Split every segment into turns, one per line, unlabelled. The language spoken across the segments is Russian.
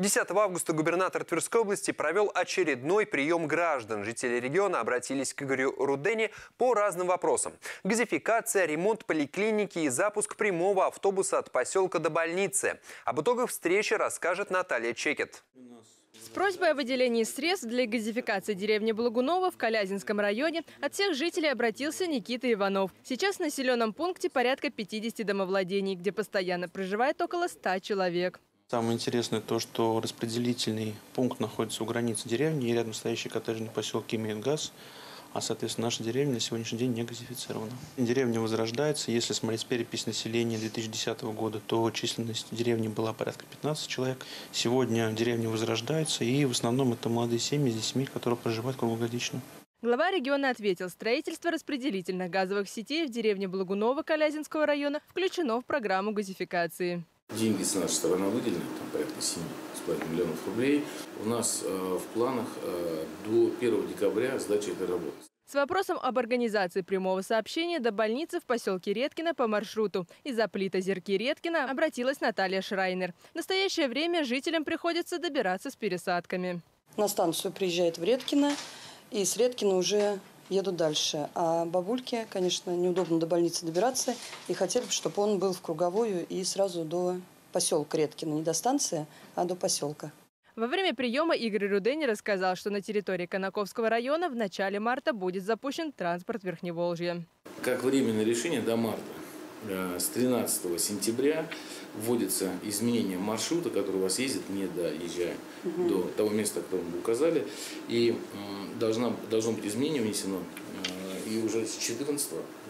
10 августа губернатор Тверской области провел очередной прием граждан. Жители региона обратились к Игорю Рудени по разным вопросам. Газификация, ремонт поликлиники и запуск прямого автобуса от поселка до больницы. Об итогах встречи расскажет Наталья Чекет.
С просьбой о выделении средств для газификации деревни Благунова в Калязинском районе от всех жителей обратился Никита Иванов. Сейчас в населенном пункте порядка 50 домовладений, где постоянно проживает около 100 человек.
Самое интересное то, что распределительный пункт находится у границы деревни, и рядом стоящий коттеджный поселок имеет газ, а, соответственно, наша деревня на сегодняшний день не газифицирована. Деревня возрождается. Если смотреть перепись населения 2010 года, то численность деревни была порядка 15 человек. Сегодня деревня возрождается, и в основном это молодые семьи с детьми, которые проживают круглогодично.
Глава региона ответил, строительство распределительных газовых сетей в деревне Благунова Калязинского района включено в программу газификации.
Деньги с нашей стороны выделены, там порядка 7,5 миллионов рублей. У нас в планах до 1 декабря сдача этой работы.
С вопросом об организации прямого сообщения до больницы в поселке Редкино по маршруту из Аплита-Зерки-Редкино обратилась Наталья Шрайнер. В настоящее время жителям приходится добираться с пересадками.
На станцию приезжает в Редкино, и с Редкино уже едут дальше. А бабульке, конечно, неудобно до больницы добираться. И хотели бы, чтобы он был в круговую и сразу до поселка Редкино. Не до станции, а до поселка.
Во время приема Игорь Рудени рассказал, что на территории Конаковского района в начале марта будет запущен транспорт Верхневолжья.
Как временное решение до марта, с 13 сентября вводится изменение маршрута, который у вас ездит, не доезжая до того места, которое мы указали. И должно быть изменение внесено. И уже с 14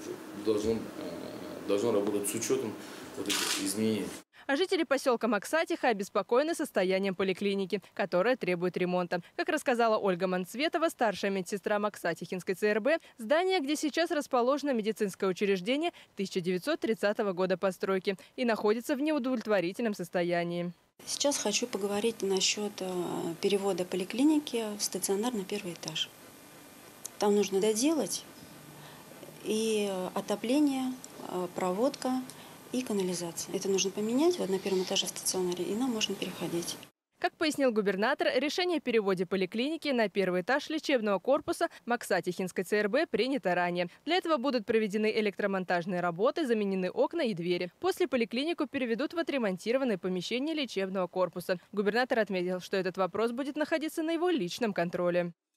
должно работать с учетом вот этих изменений.
А жители поселка Максатиха обеспокоены состоянием поликлиники, которая требует ремонта. Как рассказала Ольга Манцветова, старшая медсестра Максатихинской ЦРБ, здание, где сейчас расположено медицинское учреждение 1930 года постройки и находится в неудовлетворительном состоянии.
Сейчас хочу поговорить насчет перевода поликлиники в стационар на первый этаж. Там нужно доделать и отопление, проводка и канализация. Это нужно поменять вот на первом этаже в стационаре, и нам можно переходить.
Как пояснил губернатор, решение о переводе поликлиники на первый этаж лечебного корпуса Максатихинской ЦРБ принято ранее. Для этого будут проведены электромонтажные работы, заменены окна и двери. После поликлинику переведут в отремонтированное помещение лечебного корпуса. Губернатор отметил, что этот вопрос будет находиться на его личном контроле.